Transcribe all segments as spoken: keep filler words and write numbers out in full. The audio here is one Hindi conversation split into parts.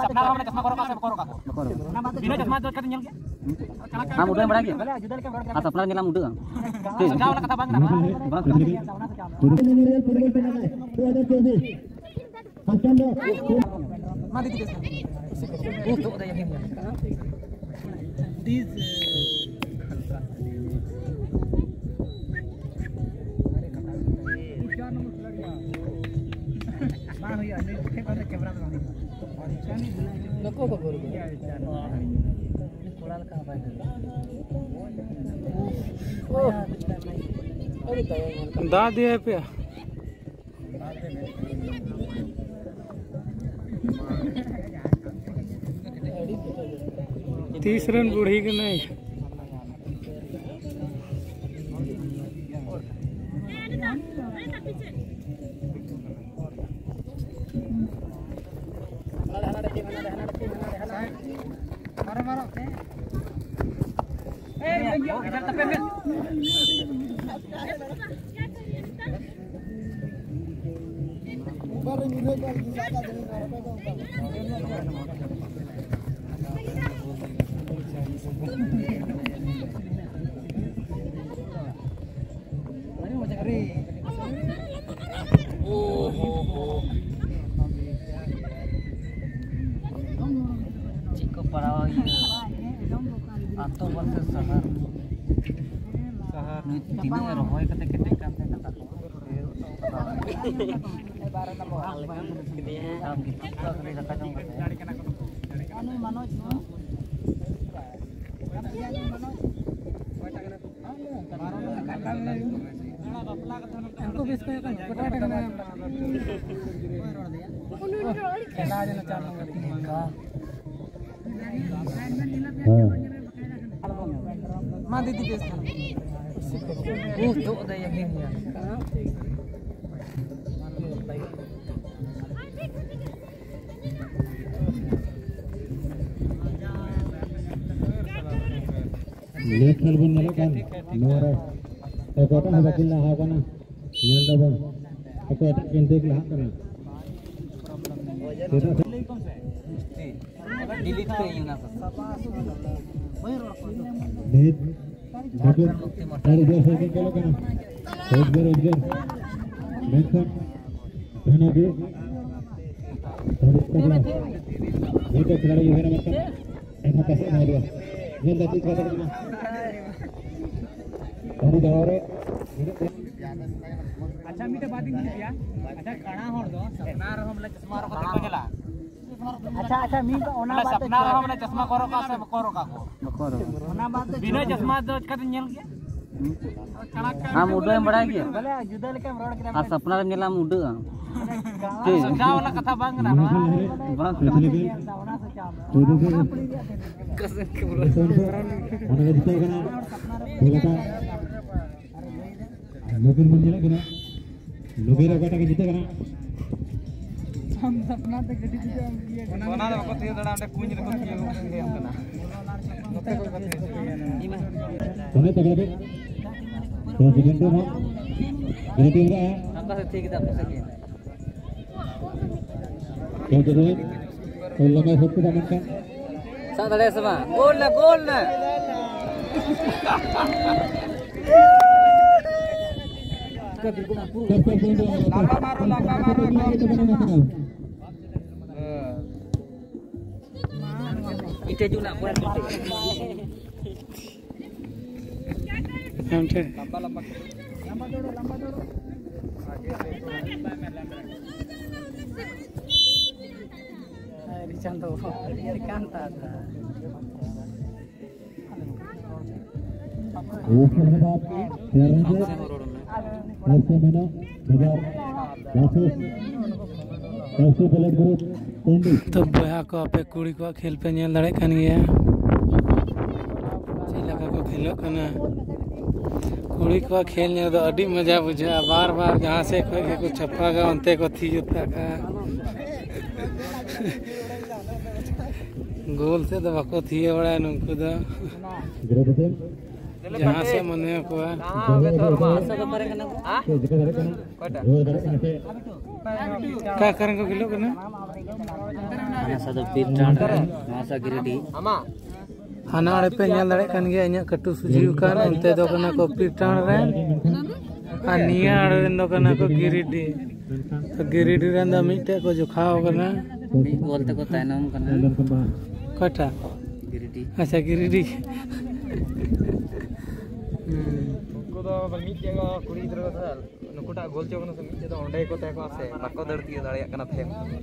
सपना हमने चश्मा करो का से करो का बिना चश्मा तो कर nyel ke हम उड़े बड़ा के आ सपना nyela मुड़ ठीक जाओ वाला कथा बांग ना बांग फुटबॉल पे लगा है दो हज़ार चौबीस फंक्शन मा दीदी ओ तो दे यकीन दिस कैमरा नको को दा दिया पे तीस रन बूढ़ी के नहीं मारो मारो ए इधर तपे में ऊपर मुझे पर ज्यादा नहीं मारो अरे ओ हो हो पड़ावा ये आतो वर्सेस शहर शहर तीनों रोहय कते कते काम ते कता ए बारह नंबर हाल कते काम की तो करे रखा जाऊं गाड़ी केना करो अनु मनोज मनोज कोटा केना बारह काटा ना बपला का धन हमको बीस पे का कोटा केना खेला जना चालू का मां दीदी बेस था ओ तो दे यकीन नेशनल बन नले kan nora ekota haba killa ha kana nyel dabon ekota kentek lah kana delete करिए ना डिलीट देखो सारे दो सौ के किलो का एक बार एक बार देखो धना भी थोड़ी सा ये तो खिलाड़ी ये ना मतलब ऐसा कैसे मार दिया ये गति कर देना थोड़ी दौड़े अच्छा मीठे बात नहीं किया अच्छा कणा होड़ दो सपना रो हमला चश्मा रो को चला अच्छा अच्छा मी ओना बात सपना रो हमला चश्मा करो का से करो का करो ओना बात बिना चश्मा दो कत नेल के हम उडे बड़ा के भले जुदा लेके रोड के आ सपना रे नेला उडे ठीक जा वाला कथा बांग ना बांग ओना से चाम कसम के बोलो ओना जीते कना बोला था लोगन मन जेला कना लोगेरा बेटा के जीते कना हम सपना ते गड्डी जीते हम ये ओना रे को थिए दड़ा अंडे कुंज रे को थिए हम कना नते को कथे इमा तने तगड़े तो सेकंड में रेडी हो रहा है हमका से ठीक है सके तो तो तो लगा सबको दामन का साथ दड़े समा गोल ना गोल ना लंबा मारो लंबा मारो इटे जुना पूरा हमसे लंबा लंबा लंबा दौड़ो लंबा दौड़ो आगे अरे चंदो ये कांता था उसके बाद तेरंगे ऐसे मैंने बाजार वापस ऐसे प्लेट ग्रुप टेंडी तो बया को पे कुड़ी को खेल पे नेल दड़े कन गया चिलका को खेलो कना कुड़ी को खेल ने तो अड़ी मजा बुझा बार बार जहां से कोई के कुछ छप्पा का अंते को थी जुता का गोल से तो बको थी बड़ा नुको दा जहां से मने को का करन को किलो कना हाना आड़े पे नेल दाड़े कान गया इन्या कटु सुजीव कान उनते दो कना को पीटाण रे आ निया आड़े दो कना को गिरिडी तो गिरिडी रन दा मिटे को जुखाव कना बोलते को तायनम कना कटा गिरिडी अच्छा गिरिडी को दो मिट जगह कुड़ी इधर को था नुकुटा गोल चोकन से मिट दो ओंडे को ता को से बाको दड़ती दाड़िया कना थे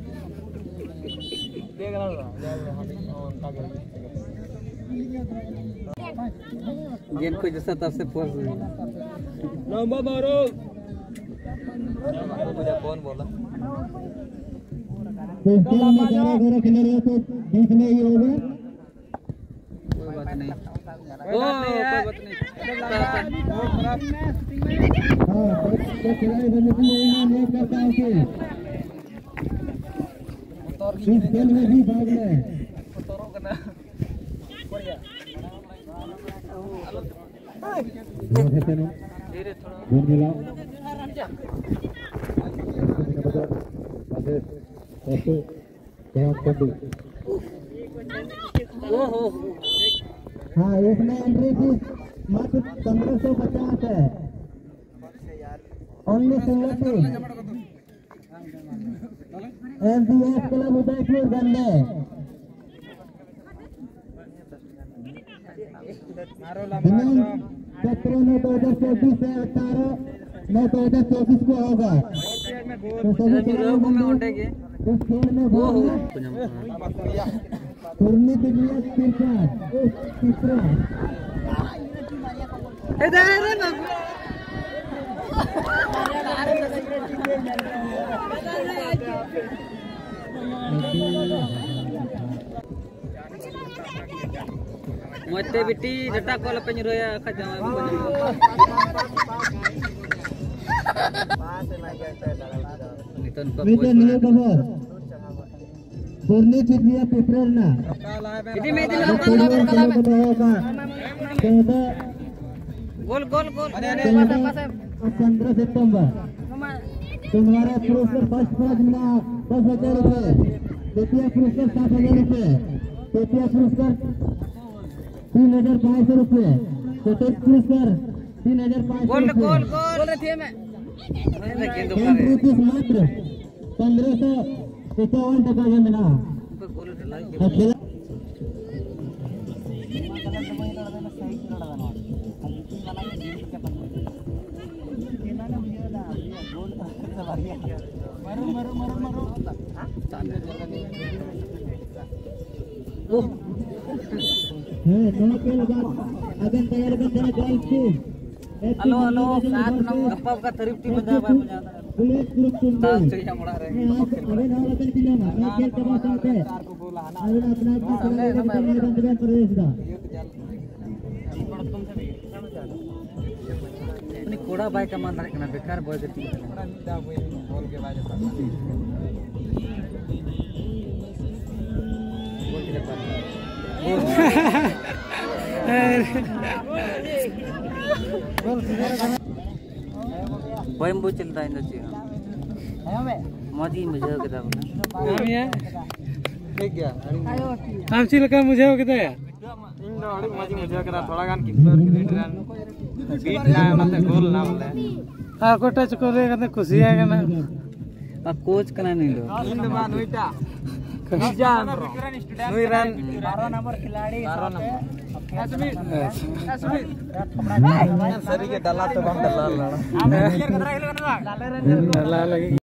देखना जा ओंटा के गेन को जैसा तब से पोस नंबर मारो मुझे कौन बोला तो खेल में ग्यारह ग्यारह खिलाड़ियों को बीच में ही होगा कोई बात नहीं ओ कोई बात नहीं हां तो खिलाड़ी बनने के लिए नहीं करता है कि इस खेल में भी भाग ले तोरो करना बढ़िया गोल खेलते हैं धीरे थोड़ा गोल मिलाओ ऐसे क्या कबड्डी ओहो हाँ इसमें एंट्री फीस मात्र पंद्रह सौ पचास है only single team SDF club Udaipur गन्ने सत्रह नौ दो हजार चौबीस से अठारह नौ दो हजार चौबीस को होगा तो सभी खिलाड़ियों में इस खेल में भाग लें टूर्नी दिग्विजय तीसरा तीसरा मोते बिटी जटा को लपे रोया खजा मीटर नहीं कवर टूर्नी दिग्विजय पिपरना इदी में इदी गोल गोल गोल पंद्रह सितंबर तुम्हारा पुरस्कार फर्स्ट प्राइज मिला दस हजार रुपए द्वितीय पुरस्कार सात हजार रुपए तृतीय पुरस्कार तीन हजार पाँच सौ रुपए चतुर्थ पुरस्कार तीन हजार पाँच सौ गोल गोल रुपए गोल थे में एंट्री फीस मात्र पंद्रह सौ इक्यावन टका का मिला खेला अगन तैयार करते हैं गोल टीम हेलो हेलो सात नंबर गप्पा का तारीफ टीम बजा भाई बजा पुलिस ग्रुप टीम तास चाहिए मोड़ा रहे अबे ना लगन की ना मैं खेल के बात आते हैं अबे अपना अपना खिलाड़ी का मैदान में प्रवेश दा अपनी कोड़ा बाइक का मान रखना बेकार बॉय के टीम बोल के बाद बम्बू चलता है इंदची मजी मुझे के हम ये ठीक गया हम ची लगा मुझे हो के दया इन दो अड़ी मजी मुझे करा थोड़ा गान कीपर क्रिकेटर बीट ना मत गोल ना बोले आ को टच को रे कते खुशी है ना आ कोच कना नहीं लो इन दो बार नोइटा जान नोई रन बारह नंबर खिलाड़ी बारह नंबर सरी के डाला तो हम डाला डाला लगी